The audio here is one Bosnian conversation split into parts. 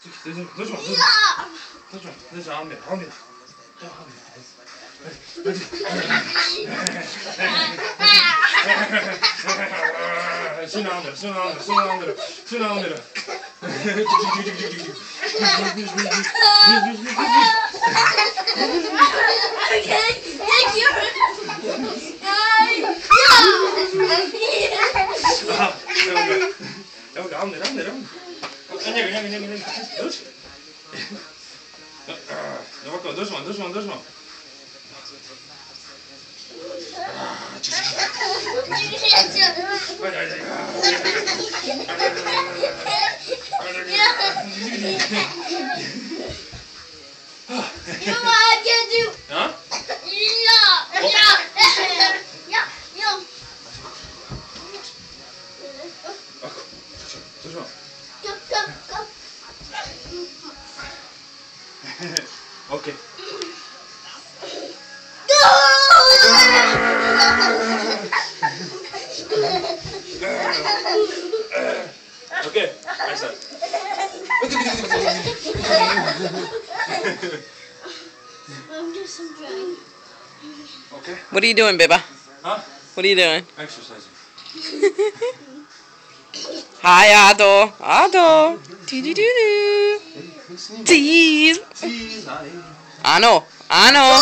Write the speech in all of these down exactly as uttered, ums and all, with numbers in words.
Dođi, dođi, dođi. Dođi, dođi, Almir, Almir. Dođi. Sine Almir, sine Almir, sine Almir, sine Almir. Evo ga, Almir, Almir, Almir. Njega, njega, njega, njega. Dođi. Ovako, dođi vam, dođi vam, dođi vam. Ajde, ajde. You know what I can do? Huh? Yeah, yeah, yeah, yeah. Ovako, dođi vam. Go, go, go. Okej. Okej, aj sad. I'm just some drink. Okay. What are you doing, Biba? Huh? What are you doing? Exercising. Hi, Ado. Ado. Do-do-do-do. Tease. Ano. Ano.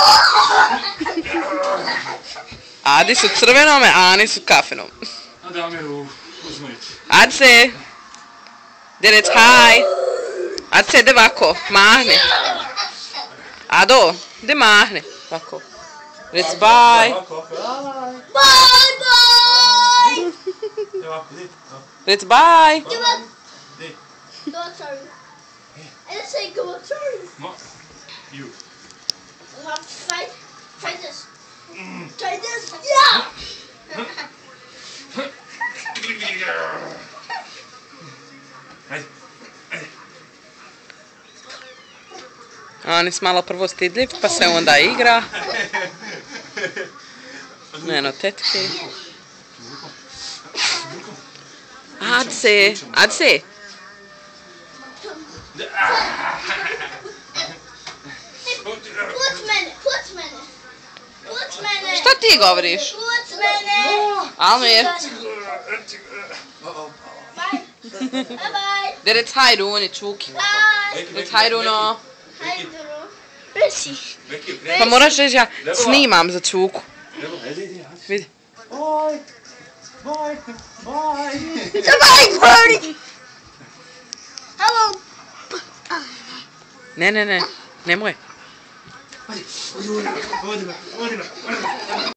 Adi su crvenome, a Ani su kafenom. A Damiru, uzmi. Adse. Did hi. Adse, de ovako. Mahni. Ado, de mahni. Ovako. Reci bye. Bye, bye. Reci bye. Give up. Go outside. I didn't say go outside. Ma, you. Now try, try this. Try this. Yeah. Ajde, ajde. Anis malo prvo stidljiv, pa se onda igra. Eno, tetke. Adse, Adse. Put mene, put mene. Put mene. Što ti govoriš? Put mene. Almir. Bye. Bye bye. Det är Tyrone i Čuki. Bye. Det är Tyrone. Hej då. Besi. Pa moraš reći ja snimam za Čuku. Vidi. Bye. Bye. Bye. It's a bike party. Hello. Ne, ne, ne. Nemoj. Ajde, odi ga, odi ga, odi ga.